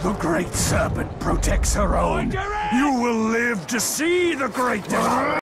The Great Serpent protects her own. You will live to see the Great Devouring.